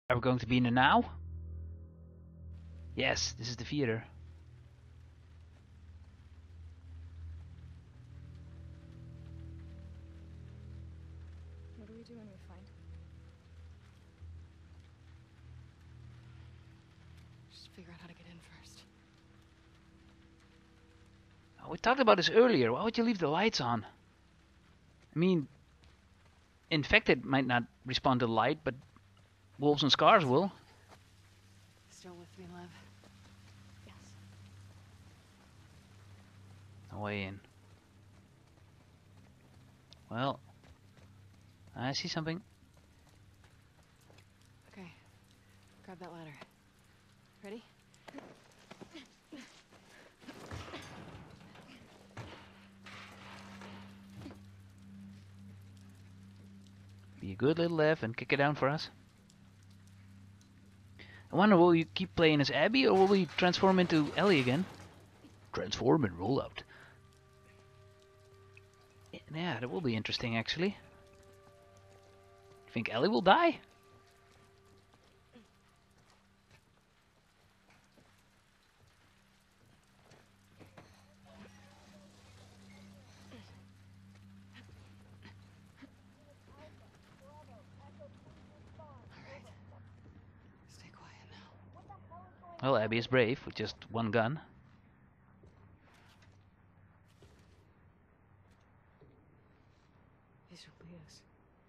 Are we going to be in the now? Yes, this is the theater. What do we do when we find him? Just figure out how to get in first. Oh, we talked about this earlier. Why would you leave the lights on? I mean, infected might not respond to light, but wolves and scars will. Still with me, Lev? Yes. No way in. Well, I see something. Okay. Grab that ladder. Ready? Be a good little Lev and kick it down for us. I wonder, will you keep playing as Abby or will we transform into Ellie again? Transform and roll out. Yeah, that will be interesting actually. You think Ellie will die? Stay quiet now. Well, Abby is brave with just one gun. These are Leah's.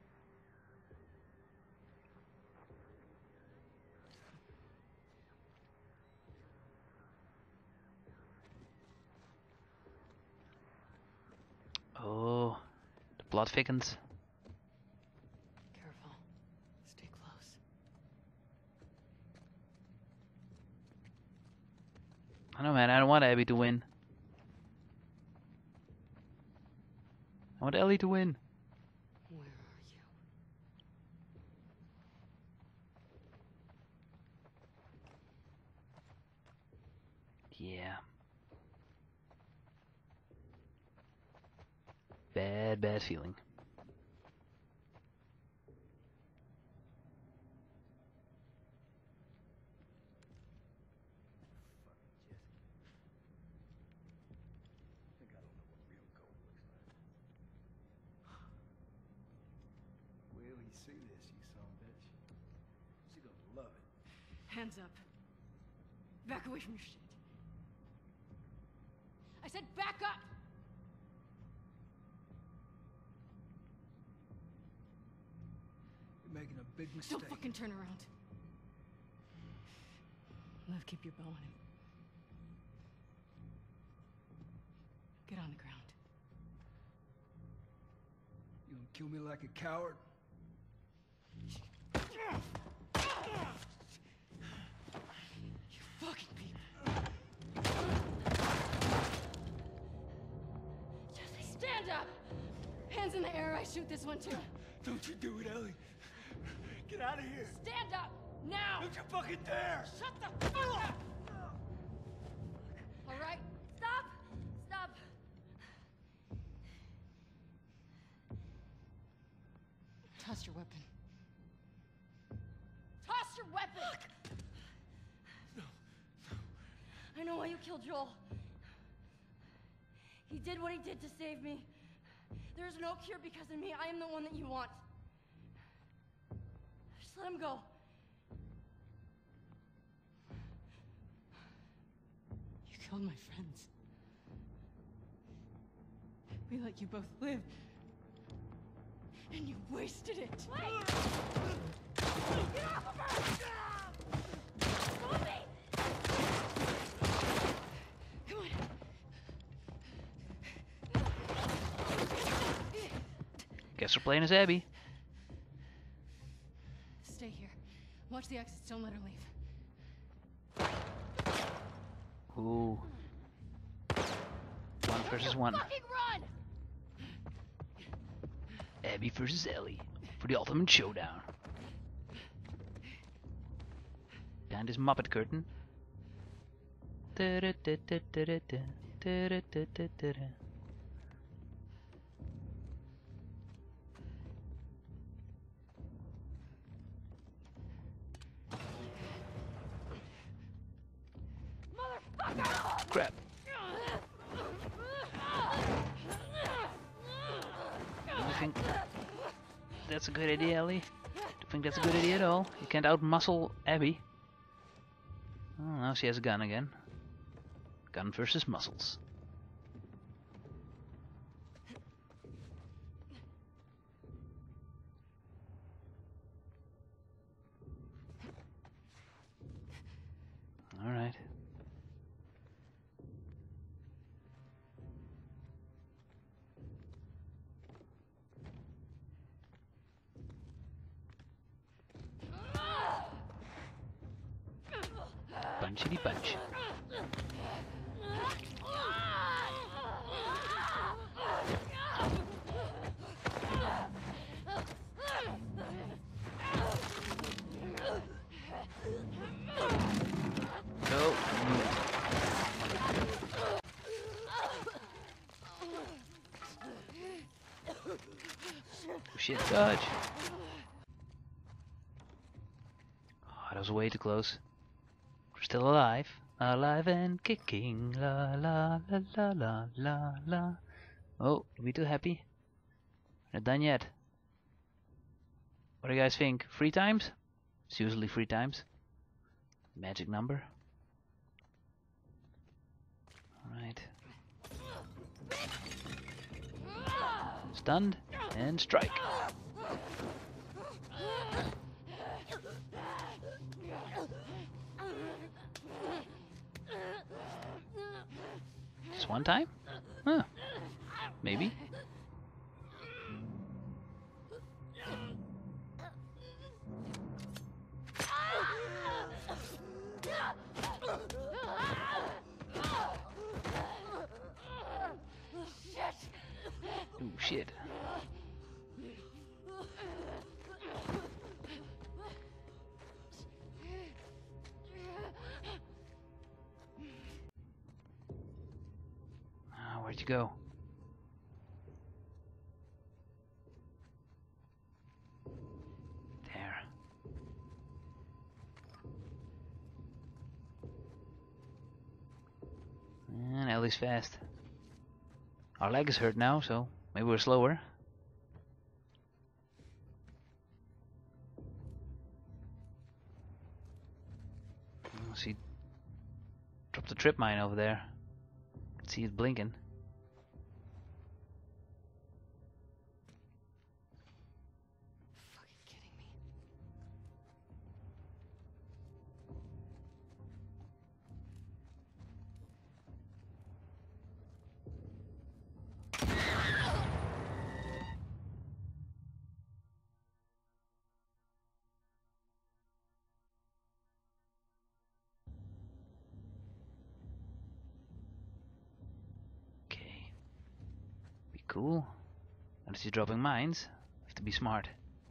Oh, the plot thickens. Careful. Stay close. I know, man, I don't want Abby to win. I want Ellie to win. Where are you? Yeah. Bad feeling. Wait till you see this, you son of a bitch. She's gonna love it. Hands up. Back away from your shit. I said back up! You're making a big mistake. Don't fucking turn around. Lev, keep your bow on him. Get on the ground. You gonna kill me like a coward? You fucking people. Just stand up! Hands in the air, I shoot this one too. Don't you do it, Ellie. Get out of here. Stand up! Now! Don't you fucking dare! Shut the fuck up! All right? Stop! Stop! Toss your weapon. Toss your weapon! No. I know why you killed Joel. He did what he did to save me. There is no cure because of me. I am the one that you want. Just let him go. You killed my friends. We let you both live. And you wasted it. Wait! Get off of her! Move me! Come on. Guess we're playing as Abby. Stay here. Watch the exits. Don't let her leave. Ooh. 1 versus 1. Fucking run! Abby versus Ellie for the ultimate showdown. Behind this Muppet curtain. crap. Do you think that's a good idea, Ellie? Do you think that's a good idea at all? You can't out-muscle Abby. Oh, now she has a gun again. Gun versus muscles. Alright. Punchity punch. Go. Shit, dodge. Oh, that was way too close. We're still alive. Alive and kicking. La la la la la la la. Oh, are we too happy? We're not done yet. What do you guys think? 3 times? It's usually 3 times. Magic number. Alright. Stunned and strike. Just 1 time? Huh. Maybe. Ooh, shit. Where'd you go? There. And Ellie's fast. Our leg is hurt now, so maybe we're slower. Oh, see, dropped a trip mine over there. Can see it blinking. Fucking kidding me. Okay. Be cool. Unless you're dropping mines. Have to be smart.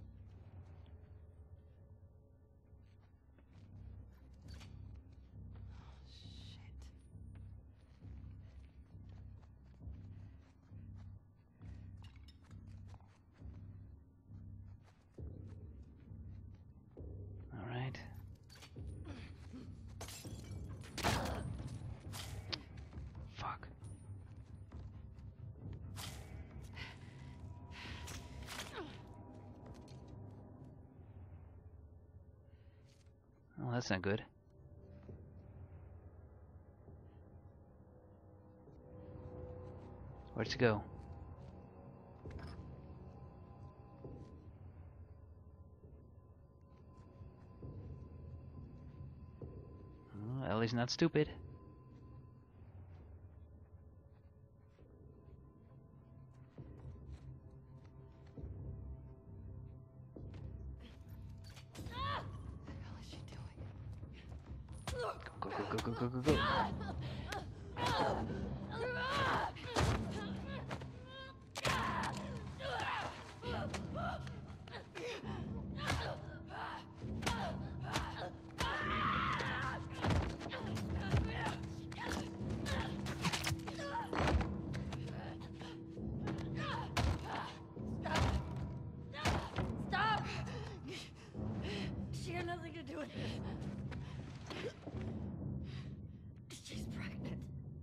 Alright. Fuck. Oh, that's not good. Where'd she go? Oh, Ellie's not stupid. What the hell is she doing? Go, go, go, go, go, go, go. Stop! She had nothing to do with this. She's pregnant.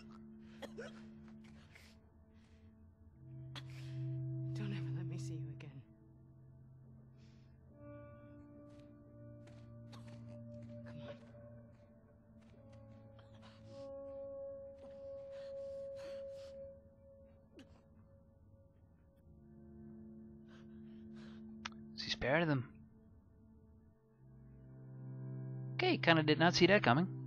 Don't ever let me see you again. Come on. She spared them. Okay, kinda did not see that coming.